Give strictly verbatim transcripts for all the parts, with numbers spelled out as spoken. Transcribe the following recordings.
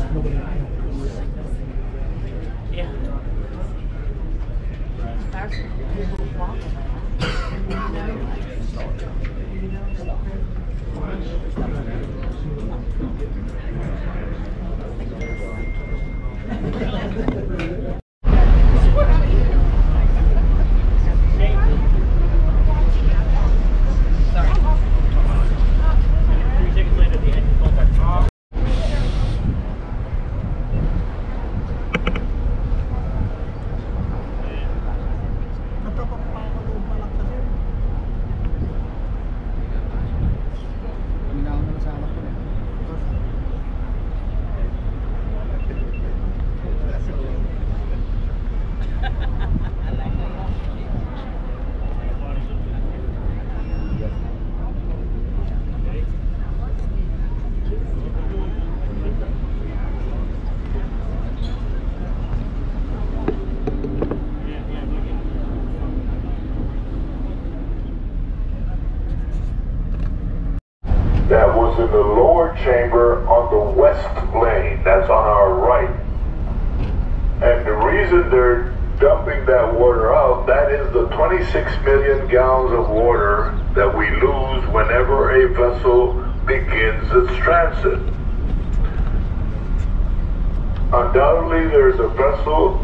Yeah. That was in the lower chamber on the west lane. That's on our right. And the reason they're dumping that water out, that is the twenty-six million gallons of water that we lose whenever a vessel begins its transit. Undoubtedly, there's a vessel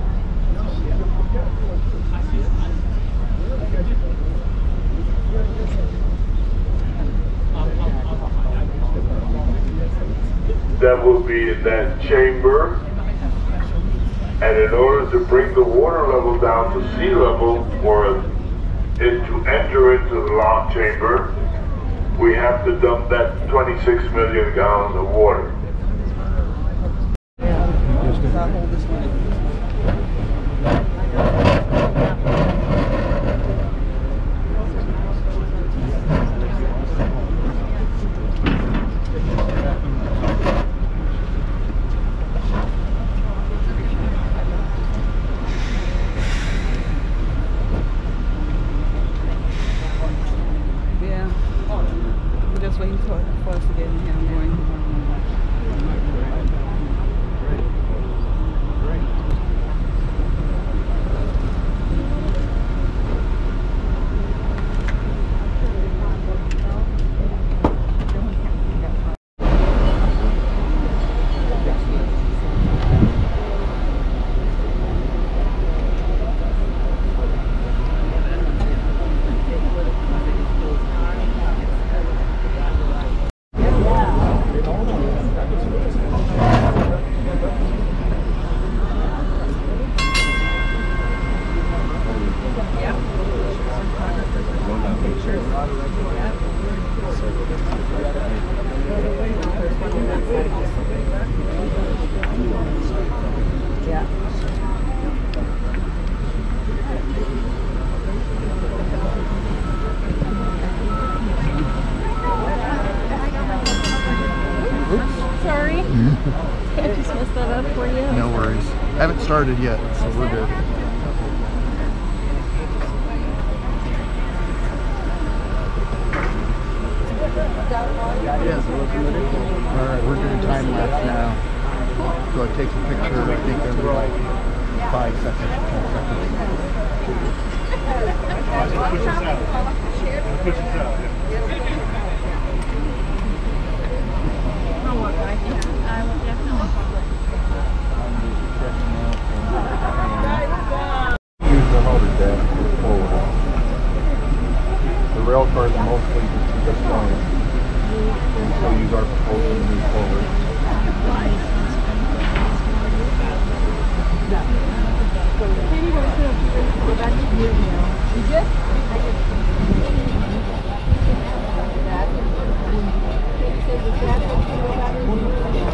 that will be in that chamber, and in order to bring the water level down to sea level for it to enter into the lock chamber, we have to dump that twenty-six million gallons of water. Waiting for, for us to get in here. I'm going. Sorry. I just messed that up for you. No worries. Haven't started yet, so we're good. Alright, we're doing time lapse now. So it takes a picture, I think, every like five seconds, ten seconds. Push us out. Push us out. I will definitely. Use the hover deck forward. The rail cars are mostly just going. And so use our propulsion to move forward. Go back to you now. You just? I just.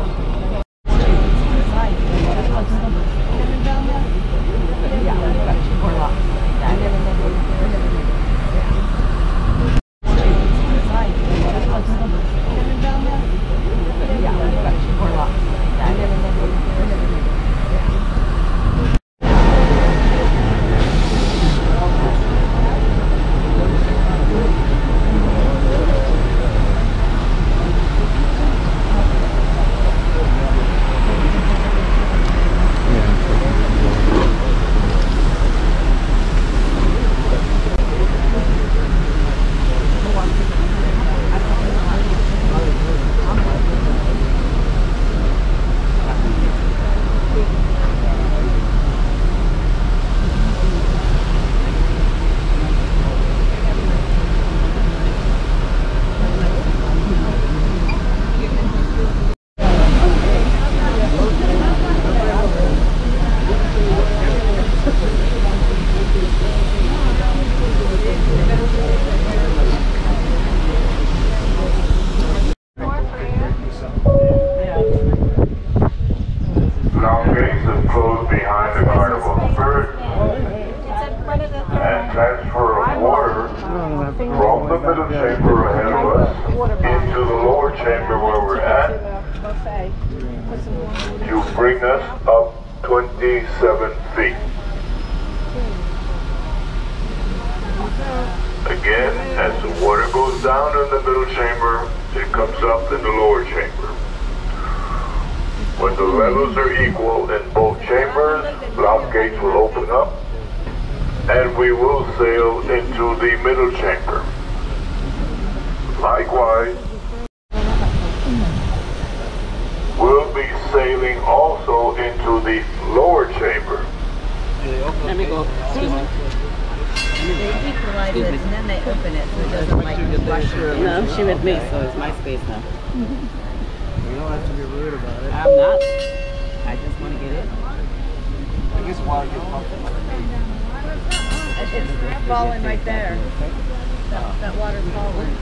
You bring us up twenty-seven feet. Again, as the water goes down in the middle chamber, it comes up in the lower chamber. When the levels are equal in both chambers, lock gates will open up and we will sail into the middle chamber. Likewise, we'll be sailing also into the lower chamber. Let me go. Excuse me. They equalize it and then they open it so it doesn't like rush you. No, she with me, so it's my space now. You don't have to be rude about it. I'm not. I just want to get in. I guess while you're pumping. It's falling right there. That, that water's falling.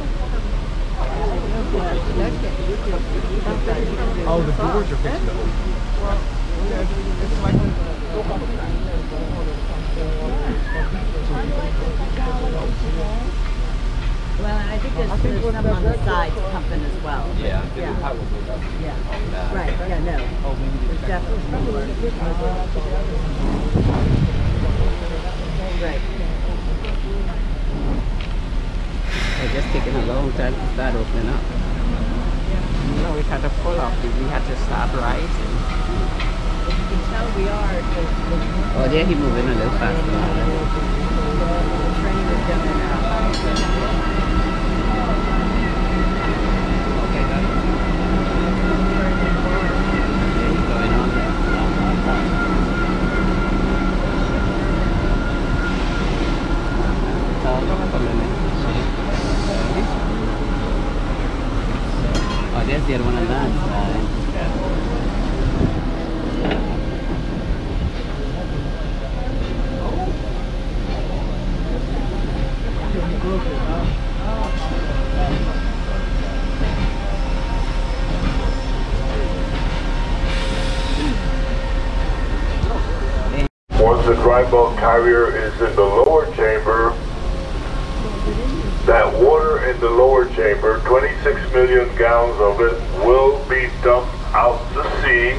Oh, the doors are fixed to open. It's like Well, and I think there's, there's some on the side pumping as well. Yeah, Yeah. probably up. Yeah. Right, yeah, no. There's definitely more. Right. It's just taking a long time to start opening up. You know, we had to pull off. We had to start rising. As you can tell, we are. The, the, Oh, there he's moving a little faster. the train is going out. Going on there. Oh, there's the other one on that side. Once the dry bulk carrier is in the lower chamber, that water in the lower chamber, twenty-six million gallons of it, will be dumped out to sea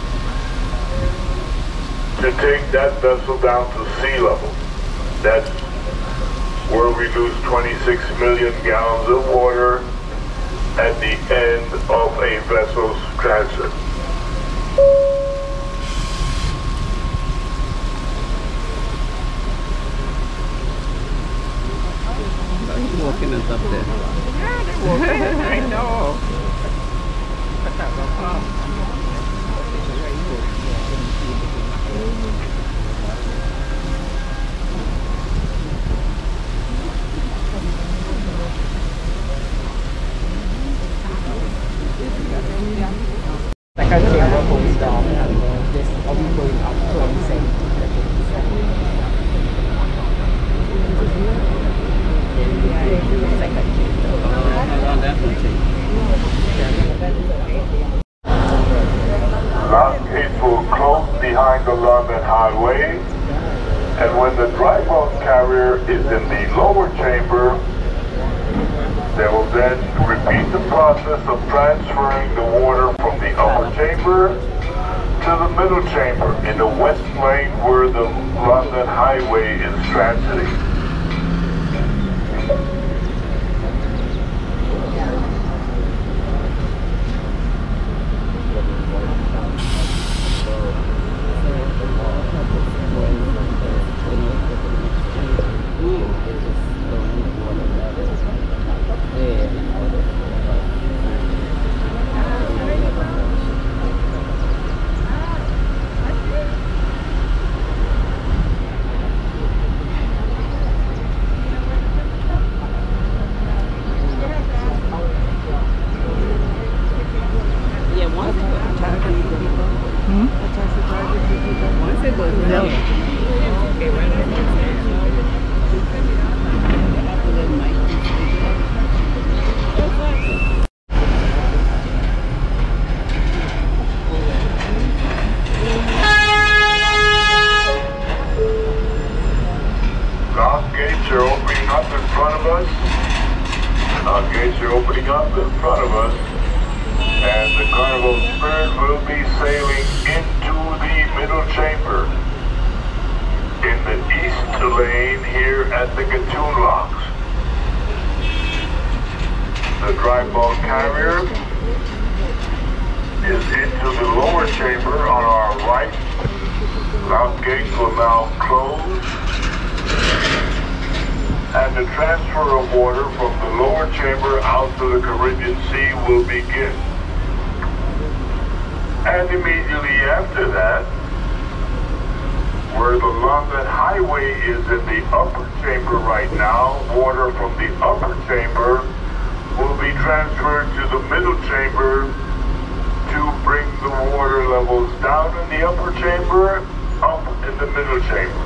to take that vessel down to sea level. That's where we lose twenty-six million gallons of water at the end of a vessel's transit. He's walking us up there. I know. But that was fast. Like I say, we're going down and this are we going up to the same. Lock gates will close behind the London Highway, and when the dry bulk carrier is in the lower chamber, they will then repeat the process of transferring the water from the upper chamber to the middle chamber in the west lane where the London Highway is transiting. Gates are opening up in front of us, and the Carnival Spirit will be sailing into the middle chamber in the east lane here at the Gatun Locks. The dry bulk carrier is into the lower chamber on our right. Lock gates will now close, and the transfer of water from the lower chamber out to the Caribbean Sea will begin. And immediately after that, where the London Highway is in the upper chamber right now, water from the upper chamber will be transferred to the middle chamber to bring the water levels down in the upper chamber, up in the middle chamber.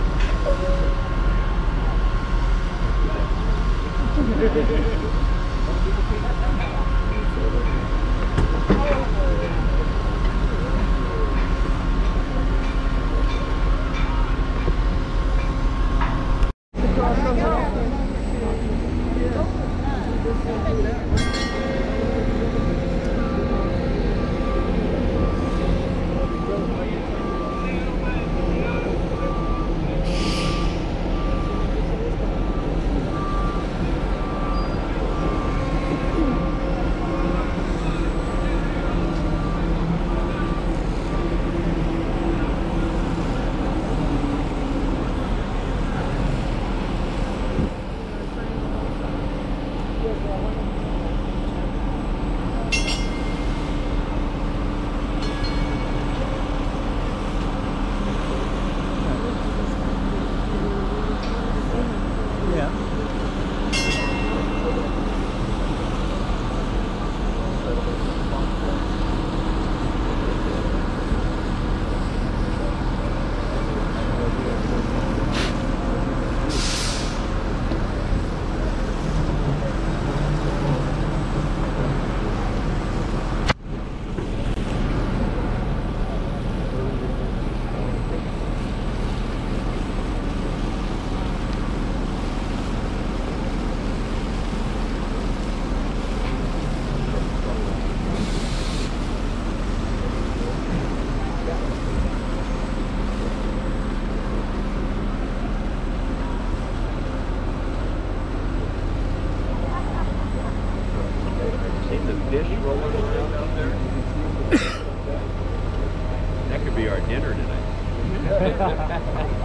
That could be our dinner tonight.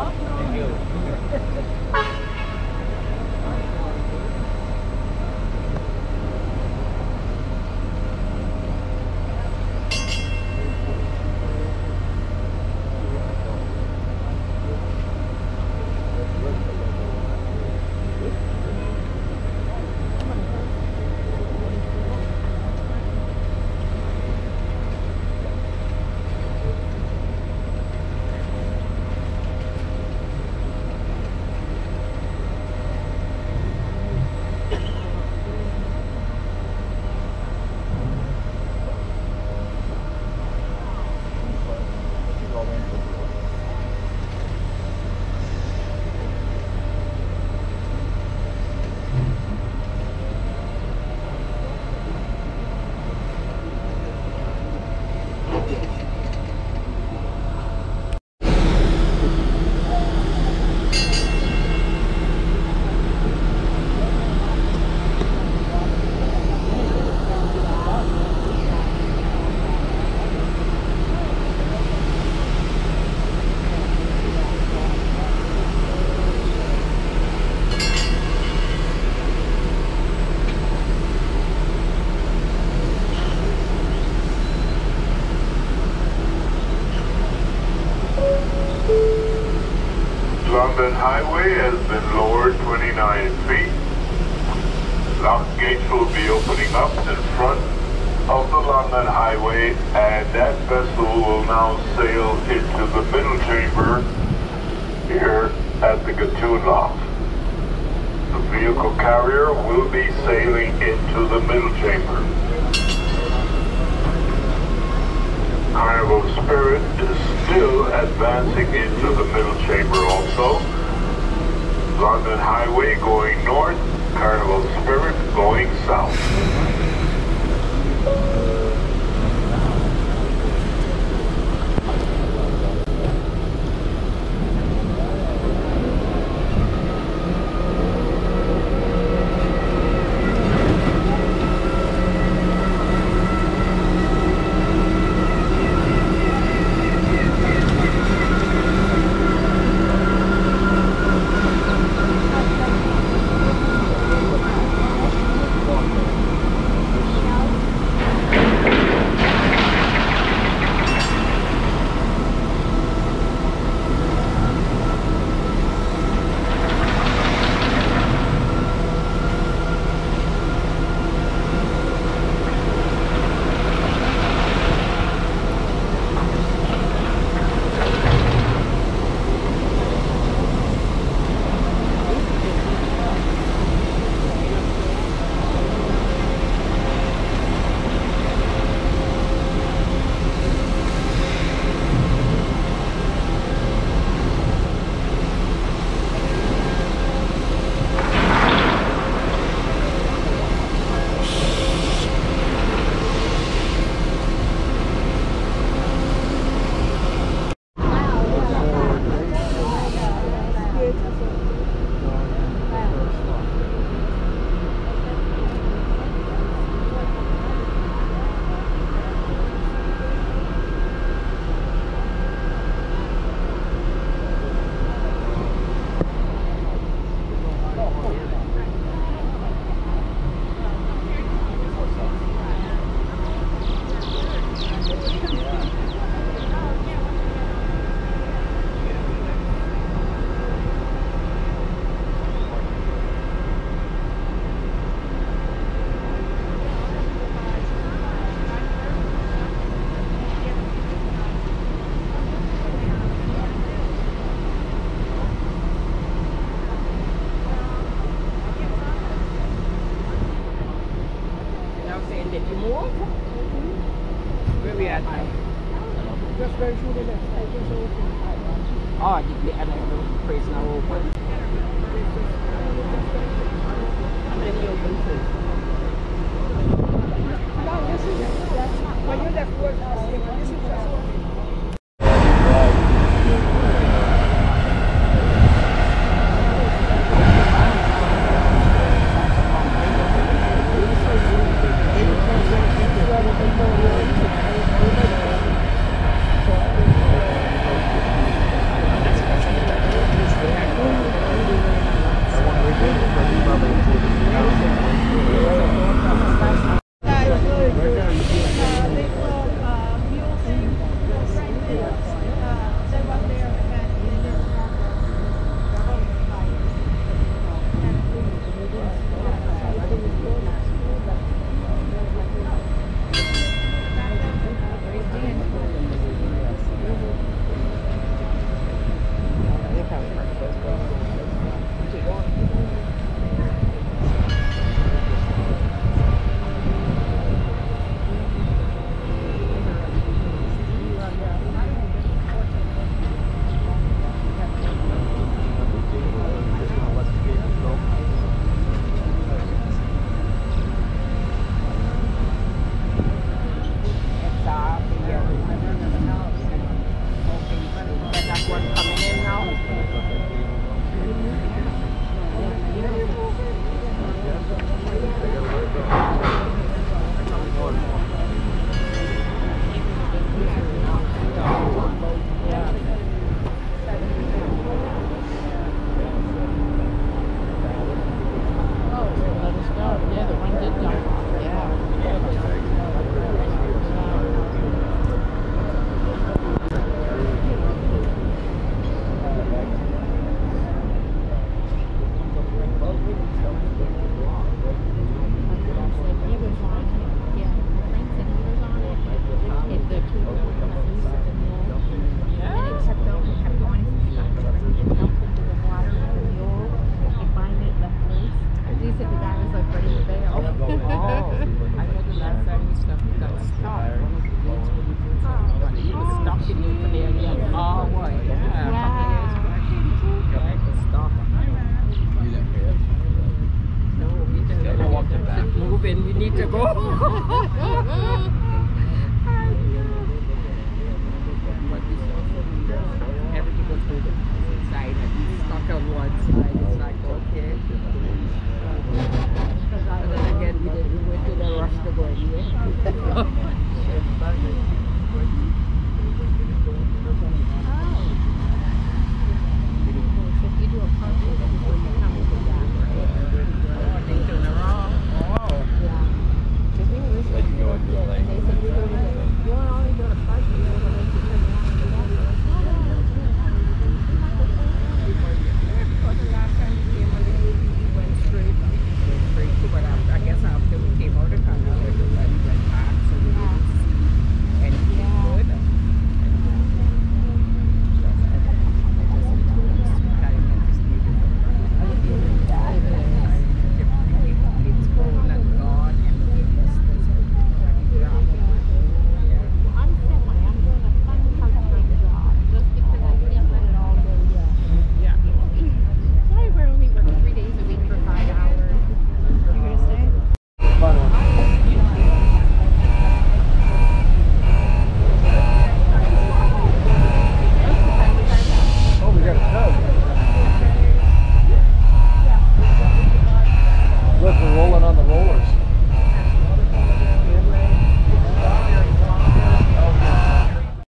London Highway has been lowered twenty-nine feet. Lock gates will be opening up in front of the London Highway, and that vessel will now sail into the middle chamber here at the Gatun Lock. The vehicle carrier will be sailing into the middle chamber. Carnival Spirit is still advancing into the middle chamber also. London Highway going north, Carnival Spirit going south. we at? Just very through the left. I just open. Oh, the, the other place now open. How many open first? No, this is, that's, when you left work last year, this is just open.